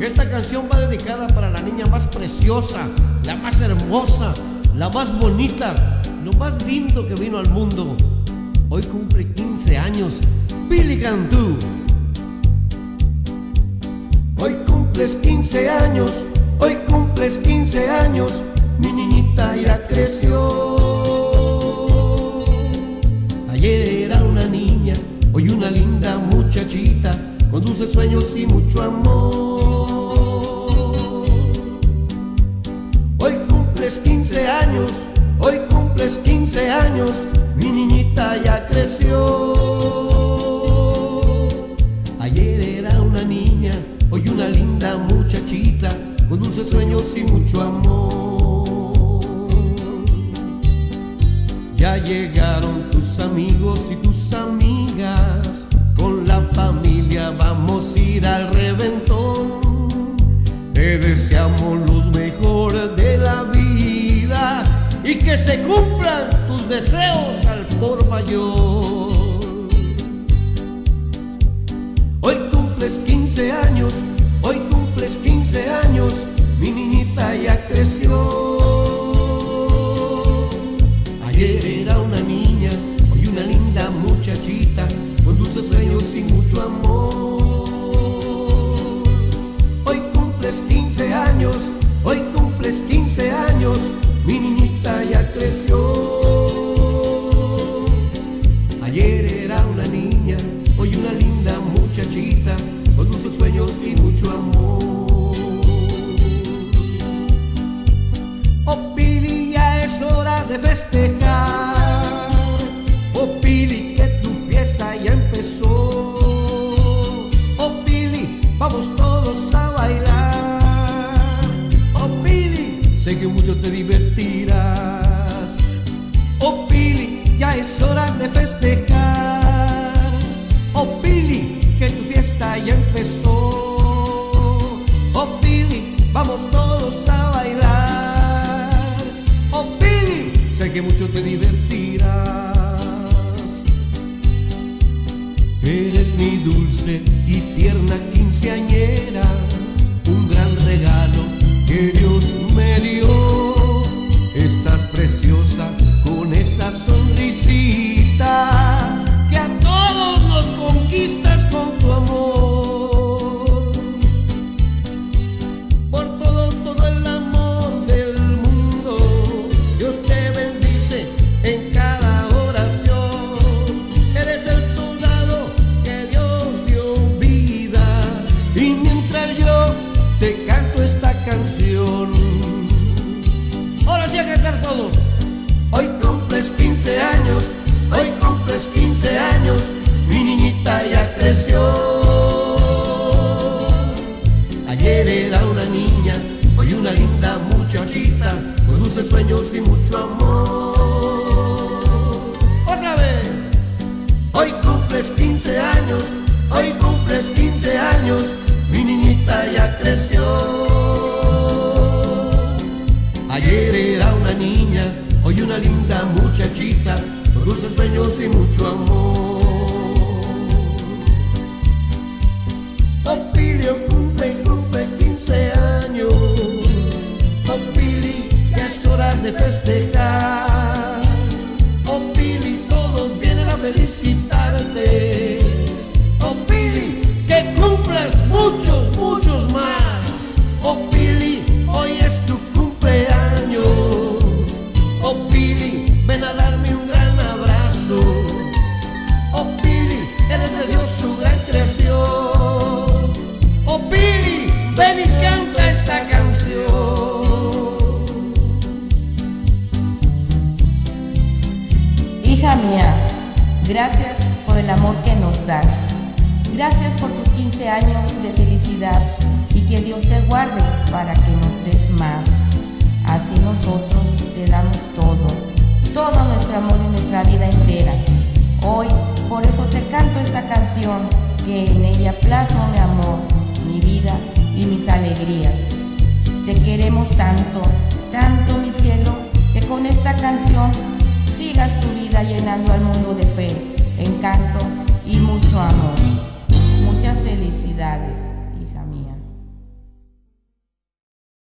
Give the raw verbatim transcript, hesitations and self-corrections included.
Esta canción va dedicada para la niña más preciosa, la más hermosa, la más bonita, lo más lindo que vino al mundo. Hoy cumple quince años, Pili Cantú. Hoy cumples quince años, hoy cumples quince años, mi niñita ya creció. Ayer era una niña, hoy una linda muchachita, con dulces sueños y mucho amor. Hoy cumples quince años, hoy cumples quince años, mi niñita ya creció. Ayer era una niña, hoy una linda muchachita, con dulces sueños y mucho amor. Ya llegaron tus amigos y tus amigas, con la familia vamos a ir al reventón. Te deseamos los mejores de la vida y que se cumplan tus deseos al por mayor. Hoy cumples quince años, hoy cumples quince años, mi niñita ya creció. Ayer era una niña, hoy una linda muchachita, con dulces sueños y mucho amor. Hoy cumples quince años, hoy cumples quince años, mi niñita ya creció. Ayer era una niña, hoy una linda muchachita, con dulces sueños y mucho amor. Oh Pili, ya es hora de festejar. Oh Pili, que tu fiesta ya empezó. Oh Pili, vamos todos a bailar. Oh Pili, sé que mucho te divertirás. Oh Pili, ya es hora de festejar. Oh Pili, que tu fiesta ya empezó. Oh Pili, vamos todos a bailar. Oh Pili, sé que mucho te divertirás. Eres mi dulce y tierna quinceañera, un gran regalo que Dios me dio. Estás preciosa con esa sonrisita que a todos nos conquistas con tu amor. Por todo, todo el amor del mundo, Dios te bendice en cada oración. Eres el soldado que Dios dio vida, y mientras yo te canto esta canción. Ahora sí a cantar todos. Hoy cumples quince años, hoy cumples quince años, mi niñita ya creció. Ayer era una niña, hoy una linda muchachita, con dulces sueños y mucho amor. Otra vez. Hoy cumples quince años, hoy cumples quince años, mi niñita ya creció. Ayer era una niña, hoy una linda muchachita, con dulces sueños y mucho amor. Oh Pili, oh, cumple, cumple quince años. Oh Pili, ya es hora de festejar. Oh Pili, todos vienen a felicitarte. Oh Pili, que cumplas muchos, muchos más. Oh Pili, hoy es tu cumpleaños. Oh Pili, ven a darme un gran abrazo. Oh Pili, eres de Dios su gran creación. Oh Pili, ven y canta esta canción. Hija mía, gracias por el amor que nos das. Gracias por tus quince años de felicidad, y que Dios te guarde para que nos des más. Así nosotros te damos todo, todo nuestro amor y nuestra vida entera. Hoy, por eso te canto esta canción, que en ella plasmo mi amor, mi vida y mis alegrías. Te queremos tanto, tanto mi cielo, que con esta canción sigas tu vida llenando al mundo de fe, encanto y mucho amor. Muchas felicidades.